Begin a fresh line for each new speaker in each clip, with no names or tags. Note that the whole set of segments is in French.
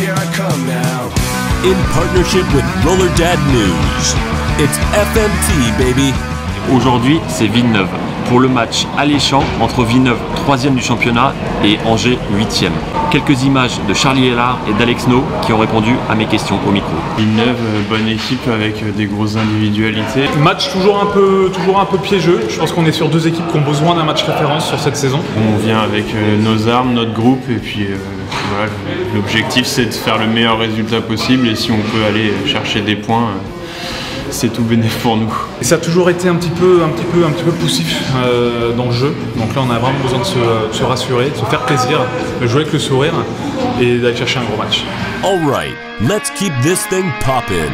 here I come now.
In partnership with Roller Dad News, it's FMT, baby.
Aujourd'hui, c'est Villeneuve pour le match alléchant entre Villeneuve, 3e du championnat, et Angers, 8e. Quelques images de Charlie Hellard et d'Alex No qui ont répondu à mes questions au micro.
Villeneuve, bonne équipe avec des grosses individualités.
Match toujours un peu piégeux. Je pense qu'on est sur deux équipes qui ont besoin d'un match référence sur cette saison.
On vient avec nos armes, notre groupe, et puis voilà, l'objectif c'est de faire le meilleur résultat possible, et si on peut aller chercher des points, c'est tout bénéf pour nous.
Et ça a toujours été un petit peu poussif dans le jeu. Donc là, on a vraiment besoin de se rassurer, de se faire plaisir, de jouer avec le sourire et d'aller chercher un gros match.
All right, let's keep this thing poppin'.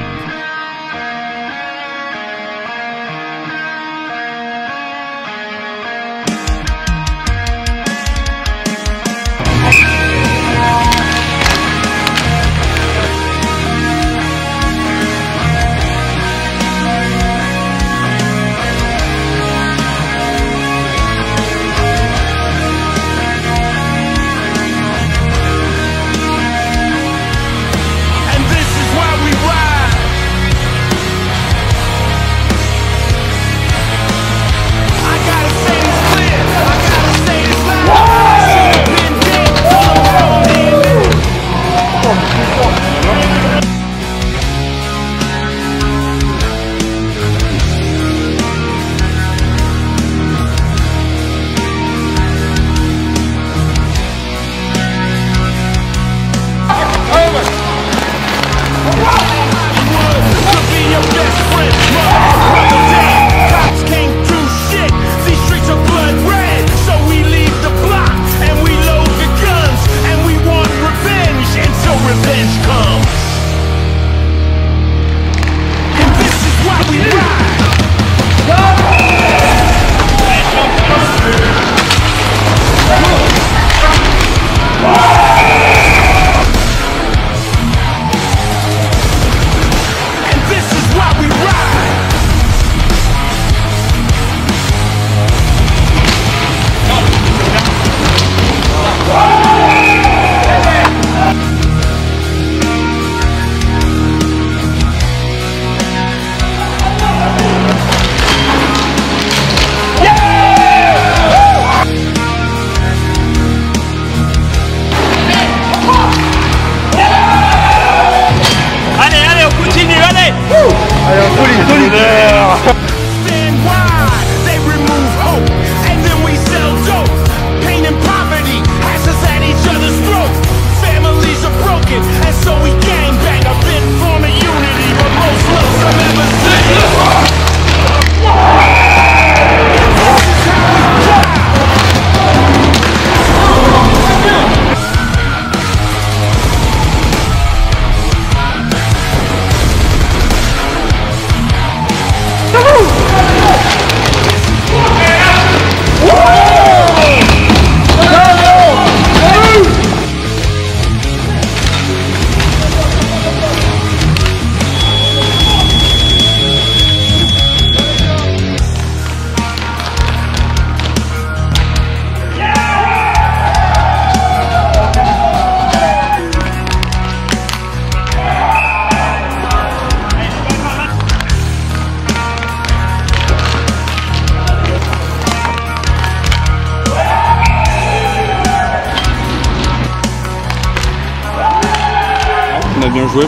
On a bien joué,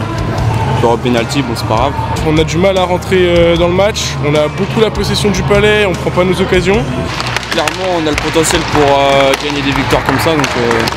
bon, au penalty, bon c'est pas grave.
On a du mal à rentrer dans le match, on a beaucoup la possession du palais, on prend pas nos occasions.
Clairement on a le potentiel pour gagner des victoires comme ça, donc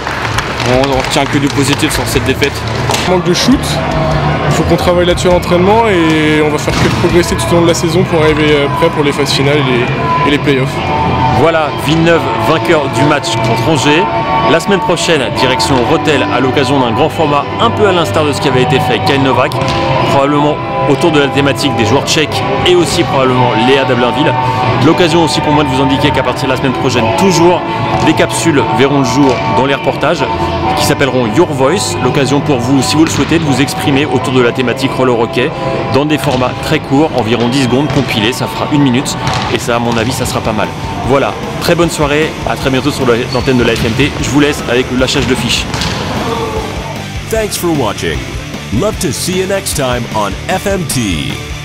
on retient que du positif sur cette défaite.
Manque de shoot, il faut qu'on travaille là-dessus à l'entraînement et on va faire que progresser tout au long de la saison pour arriver prêt pour les phases finales et les playoffs.
Voilà, Villeneuve vainqueur du match contre Angers. La semaine prochaine, direction Rethel à l'occasion d'un grand format un peu à l'instar de ce qui avait été fait avec Kyle Novak, probablement autour de la thématique des joueurs tchèques et aussi probablement Léa Dablainville. L'occasion aussi pour moi de vous indiquer qu'à partir de la semaine prochaine, toujours des capsules verront le jour dans les reportages qui s'appelleront Your Voice. L'occasion pour vous, si vous le souhaitez, de vous exprimer autour de la thématique roller hockey dans des formats très courts, environ 10 secondes compilés, ça fera 1 minute et ça à mon avis ça sera pas mal. Voilà, très bonne soirée, à très bientôt sur l'antenne de la FMT. Je vous laisse avec le lâchage de fiches.
Thanks for watching. Love to see you next time on FMT.